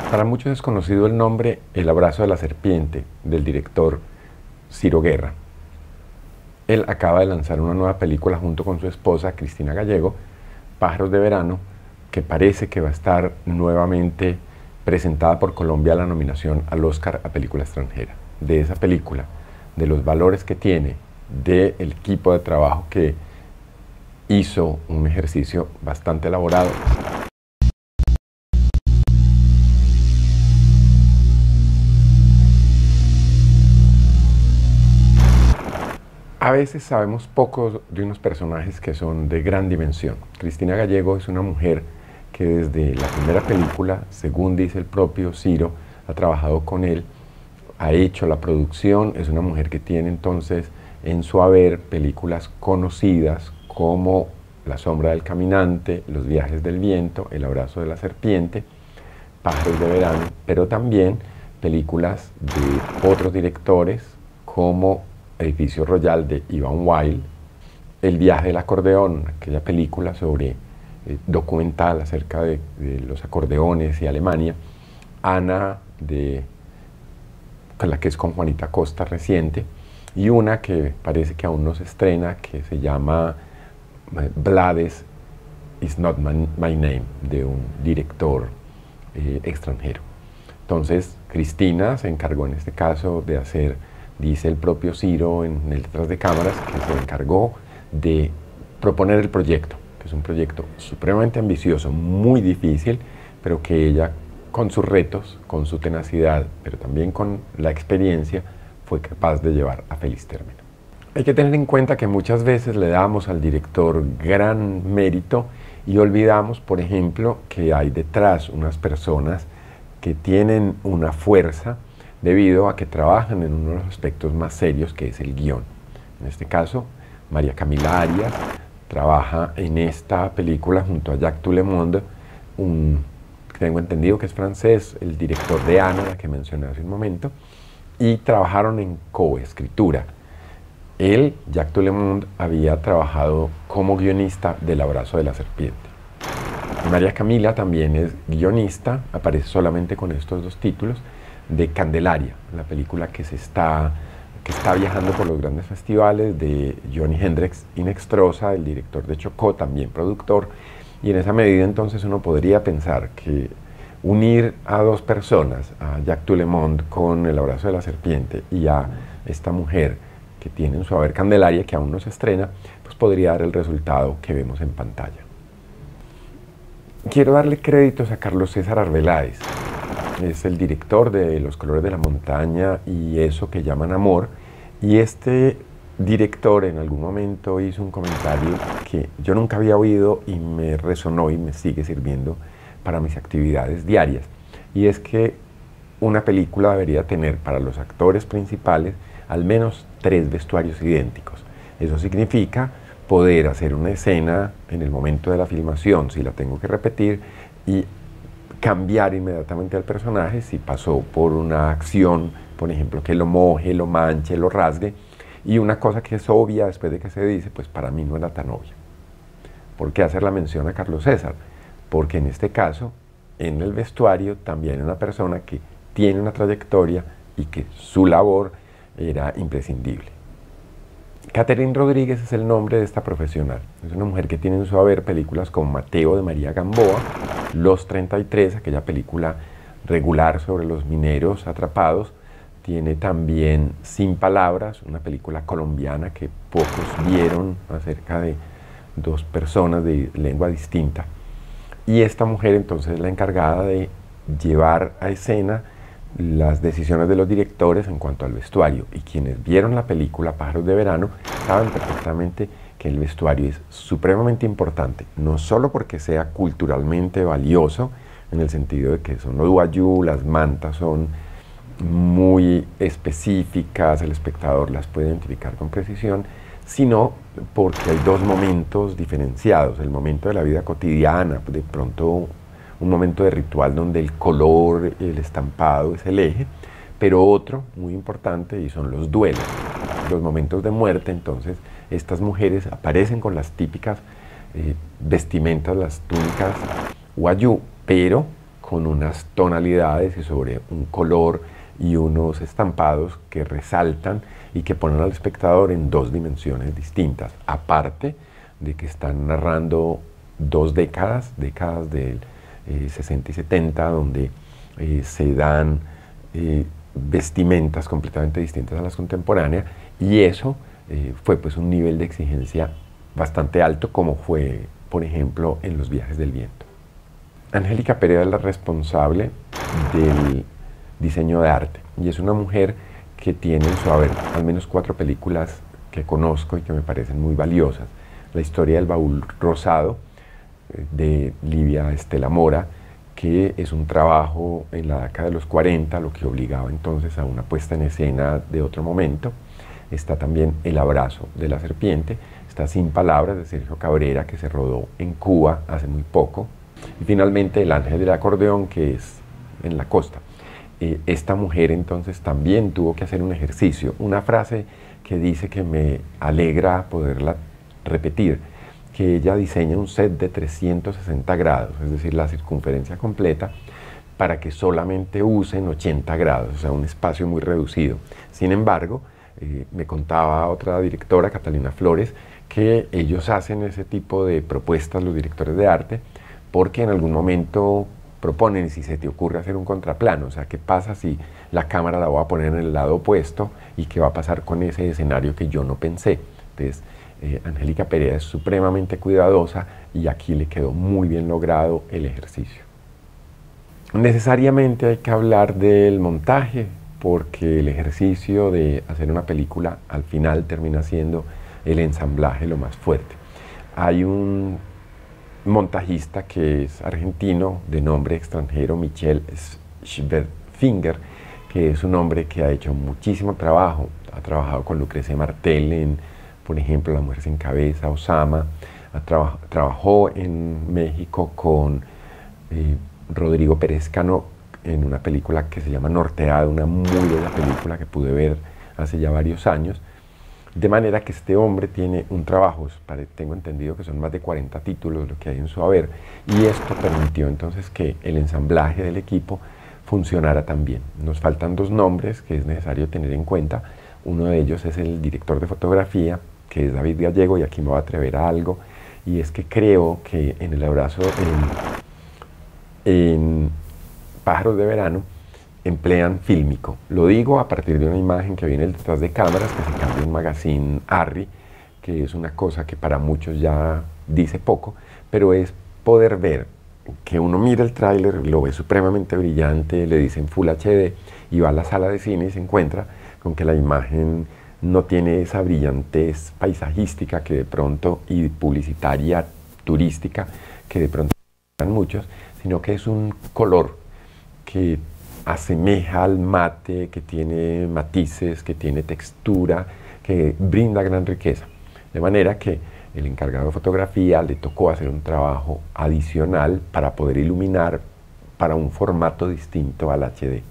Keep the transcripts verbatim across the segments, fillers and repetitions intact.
Para muchos es conocido el nombre El abrazo de la serpiente, del director Ciro Guerra. Él acaba de lanzar una nueva película junto con su esposa, Cristina Gallego, Pájaros de Verano, que parece que va a estar nuevamente presentada por Colombia a la nominación al Oscar a Película Extranjera. De esa película, de los valores que tiene, del equipo de trabajo que hizo un ejercicio bastante elaborado. A veces sabemos poco de unos personajes que son de gran dimensión. Cristina Gallego es una mujer que desde la primera película, según dice el propio Ciro, ha trabajado con él, ha hecho la producción, es una mujer que tiene entonces en su haber películas conocidas como La sombra del caminante, Los viajes del viento, El abrazo de la serpiente, Pájaros de Verano, pero también películas de otros directores como Edificio Royal de Ivan Wild, El viaje del acordeón, aquella película sobre eh, documental acerca de, de los acordeones y Alemania, Ana, de, con la que es con Juanita Costa reciente, y una que parece que aún no se estrena, que se llama Blades is not my, my name, de un director eh, extranjero. Entonces, Cristina se encargó en este caso de hacer, dice el propio Ciro en el detrás de cámaras, que se encargó de proponer el proyecto, que es un proyecto supremamente ambicioso, muy difícil, pero que ella, con sus retos, con su tenacidad, pero también con la experiencia, fue capaz de llevar a feliz término. Hay que tener en cuenta que muchas veces le damos al director gran mérito y olvidamos, por ejemplo, que hay detrás unas personas que tienen una fuerza debido a que trabajan en uno de los aspectos más serios, que es el guión. En este caso, María Camila Arias trabaja en esta película junto a Jacques Toulemonde, un, tengo entendido que es francés, el director de Ana, la que mencioné hace un momento, y trabajaron en coescritura. Él, Jacques Toulemonde, había trabajado como guionista del Abrazo de la serpiente. María Camila también es guionista, aparece solamente con estos dos títulos, de Candelaria, la película que, se está, que está viajando por los grandes festivales, de Johnny Hendricks Inextrosa, el director de Chocó, también productor, y en esa medida entonces uno podría pensar que unir a dos personas, a Jacques Toulemonde con El abrazo de la serpiente y a esta mujer que tiene en su haber Candelaria, que aún no se estrena, pues podría dar el resultado que vemos en pantalla. Quiero darle créditos a Carlos César Arbeláez. Es el director de Los colores de la montaña y Eso que llaman amor, y este director en algún momento hizo un comentario que yo nunca había oído y me resonó y me sigue sirviendo para mis actividades diarias, y es que una película debería tener para los actores principales al menos tres vestuarios idénticos. Eso significa poder hacer una escena en el momento de la filmación, si la tengo que repetir, y cambiar inmediatamente al personaje si pasó por una acción, por ejemplo, que lo moje, lo manche, lo rasgue, y una cosa que es obvia después de que se dice, pues para mí no era tan obvia. ¿Por qué hacer la mención a Carlos César? Porque en este caso, en el vestuario, también una persona que tiene una trayectoria y que su labor era imprescindible. Catherine Rodríguez es el nombre de esta profesional. Es una mujer que tiene en su haber películas como Mateo de María Gamboa, Los treinta y tres, aquella película regular sobre los mineros atrapados. Tiene también Sin palabras, una película colombiana que pocos vieron acerca de dos personas de lengua distinta. Y esta mujer entonces es la encargada de llevar a escena las decisiones de los directores en cuanto al vestuario, y quienes vieron la película Pájaros de Verano saben perfectamente que el vestuario es supremamente importante, no solo porque sea culturalmente valioso, en el sentido de que son los wayú, las mantas son muy específicas, el espectador las puede identificar con precisión, sino porque hay dos momentos diferenciados, el momento de la vida cotidiana, de pronto un momento de ritual donde el color, el estampado es el eje, pero otro muy importante y son los duelos, los momentos de muerte. Entonces estas mujeres aparecen con las típicas eh, vestimentas, las túnicas wayú, pero con unas tonalidades y sobre un color y unos estampados que resaltan y que ponen al espectador en dos dimensiones distintas, aparte de que están narrando dos décadas, décadas del eh, sesenta y setenta, donde eh, se dan eh, vestimentas completamente distintas a las contemporáneas, y eso eh, fue pues un nivel de exigencia bastante alto, como fue, por ejemplo, en Los viajes del viento. Angélica Pereda es la responsable del diseño de arte, y es una mujer que tiene en su haber al menos cuatro películas que conozco y que me parecen muy valiosas. La historia del baúl rosado, de Livia Estela Mora, que es un trabajo en la década de los cuarenta, lo que obligaba entonces a una puesta en escena de otro momento. Está también El abrazo de la serpiente, está Sin palabras de Sergio Cabrera, que se rodó en Cuba hace muy poco, y finalmente El ángel del acordeón, que es en la costa. Eh, esta mujer entonces también tuvo que hacer un ejercicio, una frase que dice que me alegra poderla repetir, que ella diseña un set de trescientos sesenta grados, es decir, la circunferencia completa, para que solamente usen ochenta grados, o sea, un espacio muy reducido. Sin embargo, eh, me contaba otra directora, Catalina Flores, que ellos hacen ese tipo de propuestas, los directores de arte, porque en algún momento proponen, si se te ocurre hacer un contraplano, o sea, ¿qué pasa si la cámara la voy a poner en el lado opuesto y qué va a pasar con ese escenario que yo no pensé? Entonces, eh, Angélica Pereda es supremamente cuidadosa y aquí le quedó muy bien logrado el ejercicio. Necesariamente hay que hablar del montaje, porque el ejercicio de hacer una película al final termina siendo el ensamblaje lo más fuerte. Hay un montajista que es argentino, de nombre extranjero, Michel Schwerfinger, que es un hombre que ha hecho muchísimo trabajo, ha trabajado con Lucrecia Martel en, por ejemplo, La mujer sin cabeza, Osama, ha traba, trabajó en México con eh, Rodrigo Pérez Cano en una película que se llama Norteada, una muy buena película que pude ver hace ya varios años. De manera que este hombre tiene un trabajo, tengo entendido que son más de cuarenta títulos lo que hay en su haber, y esto permitió entonces que el ensamblaje del equipo funcionara también. Nos faltan dos nombres que es necesario tener en cuenta. Uno de ellos es el director de fotografía, que es David Gallego, y aquí me voy a atrever a algo, y es que creo que en El abrazo, en, en Pájaros de verano, emplean fílmico. Lo digo a partir de una imagen que viene detrás de cámaras, que se cambia en Magazine Arri, que es una cosa que para muchos ya dice poco, pero es poder ver que uno mira el tráiler, lo ve supremamente brillante, le dicen Full H D, y va a la sala de cine y se encuentra con que la imagen no tiene esa brillantez paisajística que de pronto, y publicitaria, turística, que de pronto dan muchos, sino que es un color que asemeja al mate, que tiene matices, que tiene textura, que brinda gran riqueza. De manera que el encargado de fotografía le tocó hacer un trabajo adicional para poder iluminar para un formato distinto al H D.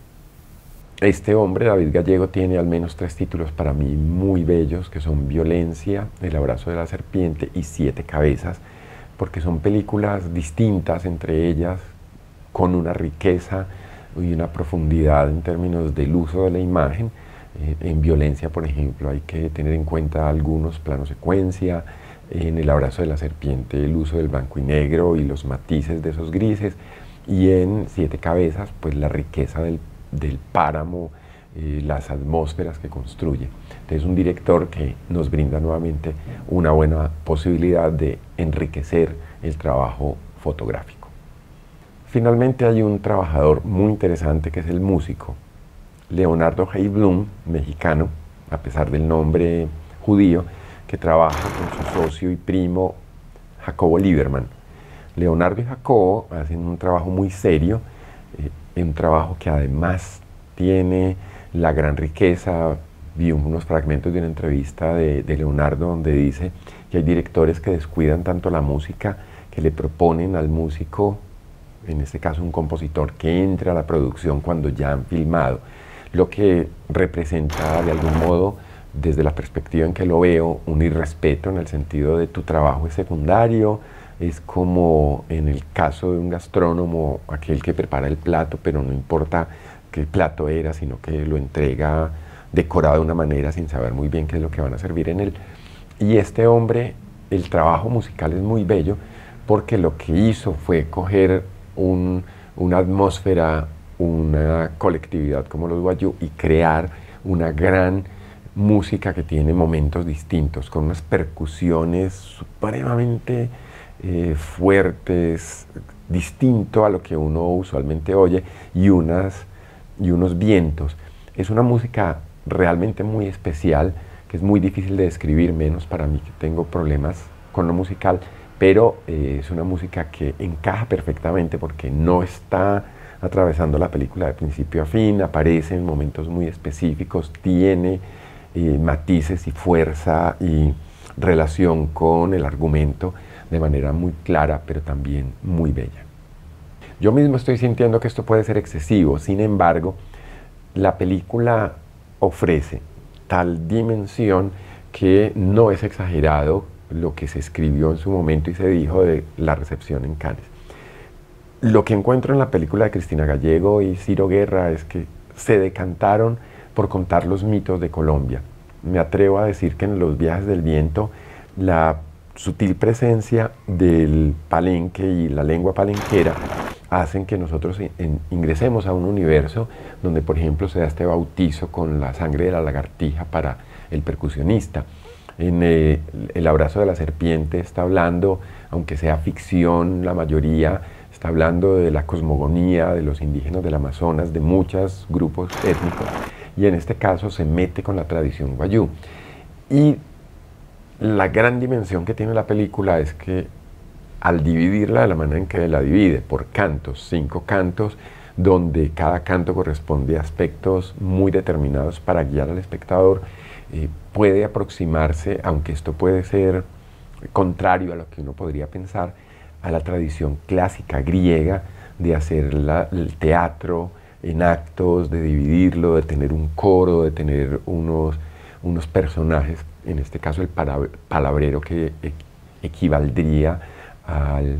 Este hombre, David Gallego, tiene al menos tres títulos para mí muy bellos, que son Violencia, El abrazo de la serpiente y Siete cabezas, porque son películas distintas entre ellas, con una riqueza y una profundidad en términos del uso de la imagen. Eh, en Violencia, por ejemplo, hay que tener en cuenta algunos planos secuencia, en El abrazo de la serpiente el uso del blanco y negro y los matices de esos grises, y en Siete cabezas pues la riqueza del, del páramo, eh, las atmósferas que construye. Entonces, un director que nos brinda nuevamente una buena posibilidad de enriquecer el trabajo fotográfico. Finalmente hay un trabajador muy interesante que es el músico, Leonardo Heiblum, mexicano, a pesar del nombre judío, que trabaja con su socio y primo Jacobo Lieberman. Leonardo y Jacobo hacen un trabajo muy serio, eh, un trabajo que además tiene la gran riqueza. Vi unos fragmentos de una entrevista de, de Leonardo donde dice que hay directores que descuidan tanto la música que le proponen al músico, en este caso un compositor, que entre a la producción cuando ya han filmado, lo que representa de algún modo, desde la perspectiva en que lo veo, un irrespeto en el sentido de tu trabajo es secundario, es como en el caso de un gastrónomo, aquel que prepara el plato, pero no importa qué plato era, sino que lo entrega decorado de una manera sin saber muy bien qué es lo que van a servir en él. Y este hombre, el trabajo musical es muy bello porque lo que hizo fue coger un, una atmósfera, una colectividad como los Wayuu y crear una gran música que tiene momentos distintos, con unas percusiones supremamente eh, fuertes, distinto a lo que uno usualmente oye, y, unas, y unos vientos. Es una música realmente muy especial, que es muy difícil de describir, menos para mí que tengo problemas con lo musical, pero eh, es una música que encaja perfectamente porque no está atravesando la película de principio a fin, aparece en momentos muy específicos, tiene eh, matices y fuerza y relación con el argumento de manera muy clara, pero también muy bella. Yo mismo estoy sintiendo que esto puede ser excesivo, sin embargo, la película ofrece tal dimensión que no es exagerado lo que se escribió en su momento y se dijo de la recepción en Cannes. Lo que encuentro en la película de Cristina Gallego y Ciro Guerra es que se decantaron por contar los mitos de Colombia. Me atrevo a decir que en Los viajes del viento la sutil presencia del palenque y la lengua palenquera hacen que nosotros en, ingresemos a un universo donde, por ejemplo, se da este bautizo con la sangre de la lagartija para el percusionista. En eh, El abrazo de la serpiente está hablando, aunque sea ficción, la mayoría está hablando de la cosmogonía de los indígenas del Amazonas, de muchos grupos étnicos, y en este caso se mete con la tradición Wayuu. Y la gran dimensión que tiene la película es que al dividirla de la manera en que la divide, por cantos, cinco cantos, donde cada canto corresponde a aspectos muy determinados para guiar al espectador, eh, puede aproximarse, aunque esto puede ser contrario a lo que uno podría pensar, a la tradición clásica griega de hacer la, el teatro en actos, de dividirlo, de tener un coro, de tener unos, unos personajes, en este caso el palabrero que equivaldría al,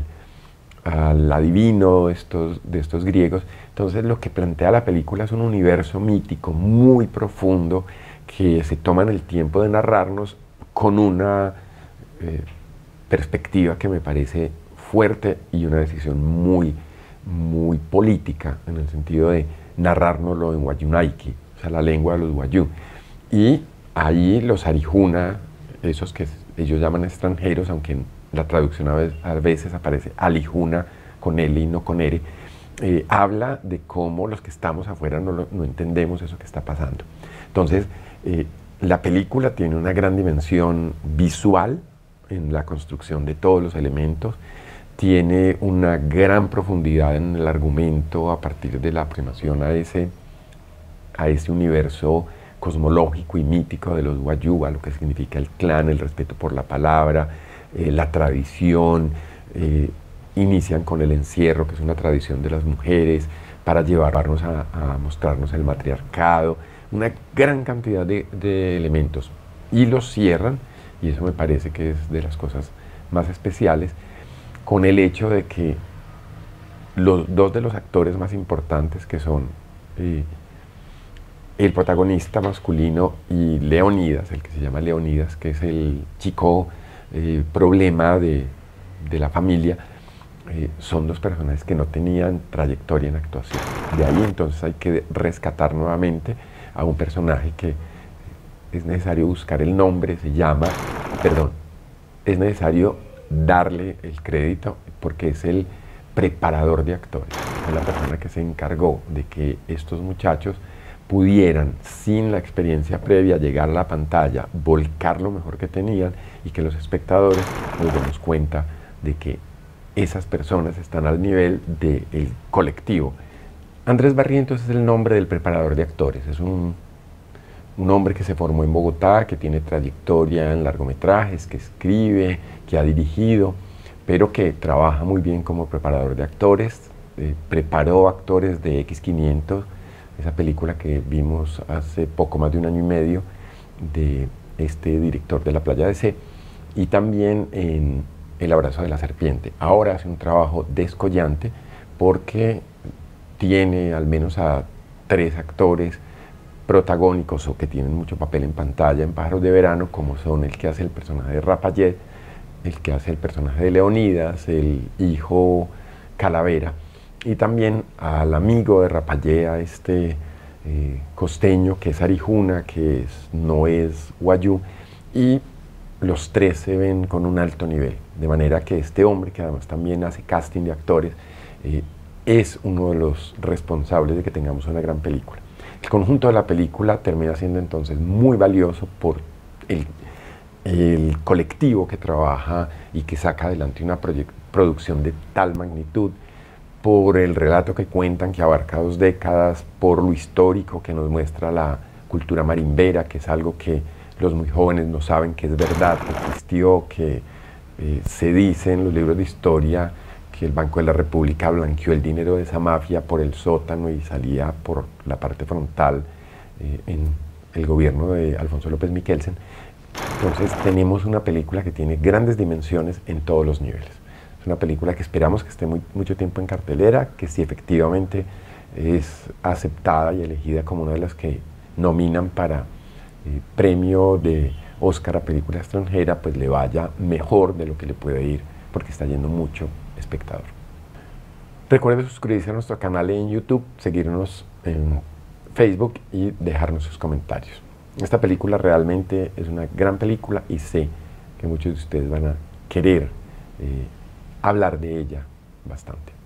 al adivino estos, de estos griegos. Entonces lo que plantea la película es un universo mítico muy profundo que se toman el tiempo de narrarnos con una eh, perspectiva que me parece fuerte y una decisión muy, muy política, en el sentido de narrárnoslo en Wayuunaiki, o sea, la lengua de los Wayuu. Y ahí los Arijuna, esos que ellos llaman extranjeros, aunque en la traducción a veces, a veces aparece Alijuna con L y no con R, eh, habla de cómo los que estamos afuera no, lo, no entendemos eso que está pasando. Entonces, eh, la película tiene una gran dimensión visual en la construcción de todos los elementos, tiene una gran profundidad en el argumento a partir de la aproximación a ese, a ese universo cosmológico y mítico de los Wayuu, a lo que significa el clan, el respeto por la palabra, eh, la tradición. Eh, inician con el encierro, que es una tradición de las mujeres, para llevarnos a, a mostrarnos el matriarcado, una gran cantidad de, de elementos, y los cierran, y eso me parece que es de las cosas más especiales, con el hecho de que los dos de los actores más importantes, que son eh, el protagonista masculino y Leonidas, el que se llama Leonidas, que es el chico eh, problema de, de la familia, eh, son dos personajes que no tenían trayectoria en actuación. De ahí entonces hay que rescatar nuevamente a un personaje que es necesario buscar el nombre, se llama, perdón, es necesario darle el crédito porque es el preparador de actores, es la persona que se encargó de que estos muchachos pudieran, sin la experiencia previa, llegar a la pantalla, volcar lo mejor que tenían y que los espectadores nos demos cuenta de que esas personas están al nivel del colectivo. Andrés Barrientos es el nombre del preparador de actores, es un, un hombre que se formó en Bogotá, que tiene trayectoria en largometrajes, que escribe, que ha dirigido, pero que trabaja muy bien como preparador de actores. Eh, preparó actores de equis quinientos, esa película que vimos hace poco más de un año y medio, de este director de La Playa de C, y también en El abrazo de la serpiente. Ahora hace un trabajo descollante porque tiene al menos a tres actores protagónicos o que tienen mucho papel en pantalla en Pájaros de Verano, como son el que hace el personaje de Rapallet, el que hace el personaje de Leonidas, el hijo Calavera, y también al amigo de Rapallet, a este eh, costeño que es Arijuna, que es, no es guayú, y los tres se ven con un alto nivel, de manera que este hombre, que además también hace casting de actores, eh, es uno de los responsables de que tengamos una gran película. El conjunto de la película termina siendo entonces muy valioso por el, el colectivo que trabaja y que saca adelante una producción de tal magnitud, por el relato que cuentan, que abarca dos décadas, por lo histórico que nos muestra la cultura marimbera, que es algo que los muy jóvenes no saben que es verdad, que existió, que eh, se dice en los libros de historia que el Banco de la República blanqueó el dinero de esa mafia por el sótano y salía por la parte frontal eh, en el gobierno de Alfonso López Miquelsen. Entonces tenemos una película que tiene grandes dimensiones en todos los niveles. Es una película que esperamos que esté muy, mucho tiempo en cartelera, que si efectivamente es aceptada y elegida como una de las que nominan para eh, premio de Oscar a película extranjera, pues le vaya mejor de lo que le puede ir, porque está yendo mucho espectador. Recuerden suscribirse a nuestro canal en YouTube, seguirnos en Facebook y dejarnos sus comentarios. Esta película realmente es una gran película y sé que muchos de ustedes van a querer eh, hablar de ella bastante.